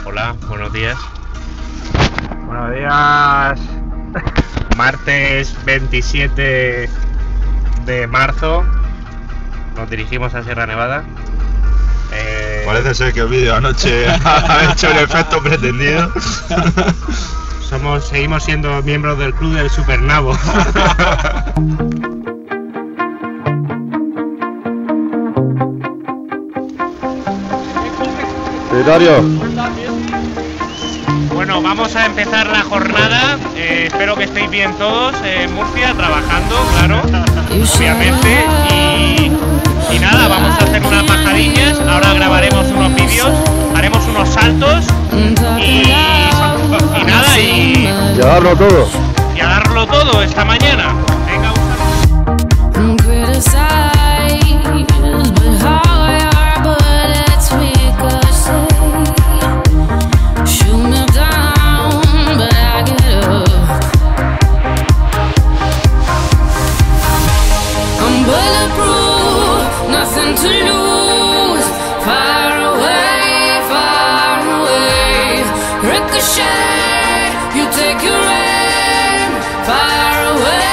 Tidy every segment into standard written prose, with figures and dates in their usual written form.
Hola, buenos días. Buenos días. Martes 27 de marzo. Nos dirigimos a Sierra Nevada. Parece ser que el vídeo anoche ha hecho el efecto pretendido. Seguimos siendo miembros del club del Supernavo. Bueno, vamos a empezar la jornada. Espero que estéis bien todos en Murcia, trabajando, claro, obviamente. Y nada, vamos a hacer unas bajadillas. Ahora grabaremos unos vídeos, haremos unos saltos y nada, y a darlo todo. Y a darlo todo esta mañana. Venga, nothing to lose, far away, ricochet, you take your aim, far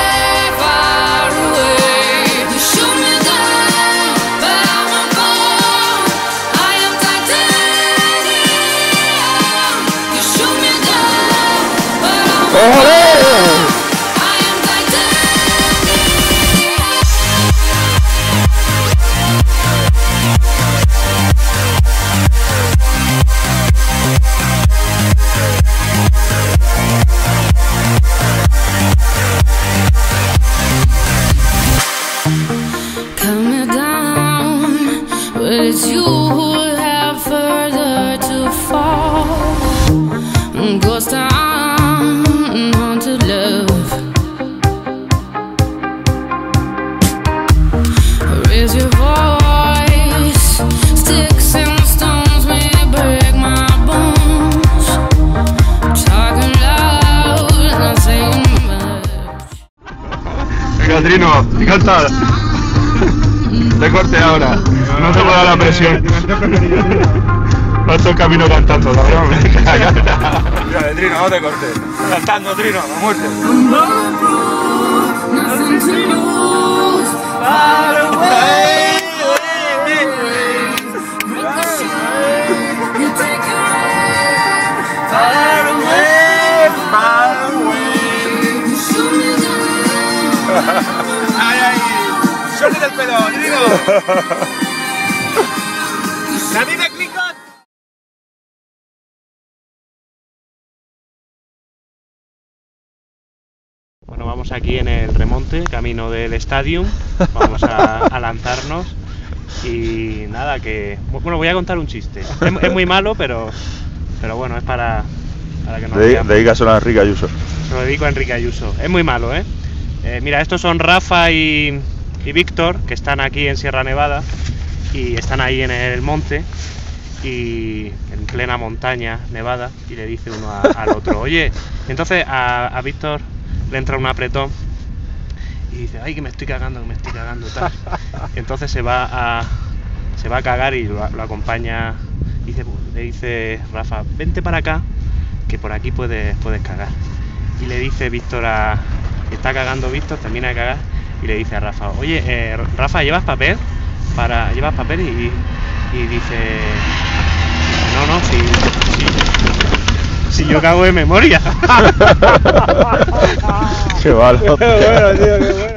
away, you shoot me down, but I won't fall, I am titanium, you shoot me down, but I won't fall. It's you who have further to fall. Ghost town, haunted love. Raise your voice. Sticks and stones may break my bones. Talking loud, not saying much. Venga, Trino, canta. Te corte ahora. No te puedo dar la presión. Paso el camino cantando, cabrón. Mira, Trino, no te cortes. Cantando, Trino, a muerte. Ay, ay. ¡Suéltate el pelo, Trino! ¡David de Clicot! Bueno, vamos aquí en el remonte, camino del Stadium. Vamos a lanzarnos. Y nada, que... Bueno, voy a contar un chiste. Es muy malo, pero bueno, es para que nos veamos. Dedícaselo a Enrique Ayuso. Se lo dedico a Enrique Ayuso. Es muy malo, ¿eh? Mira, estos son Rafa y Víctor, que están aquí en Sierra Nevada y están ahí en el monte y en plena montaña nevada, y le dice uno al otro, oye, entonces a Víctor le entra un apretón y dice, ay, que me estoy cagando, tal. Entonces se va a cagar y lo acompaña, le dice Rafa, vente para acá, que por aquí puedes cagar. Y le dice Víctor está cagando Víctor, termina de cagar, y le dice a Rafa, oye, Rafa, ¿llevas papel? ¿Llevas papel? Y dice, no, si yo cago de memoria. Qué malo. Qué bueno, tío, qué bueno.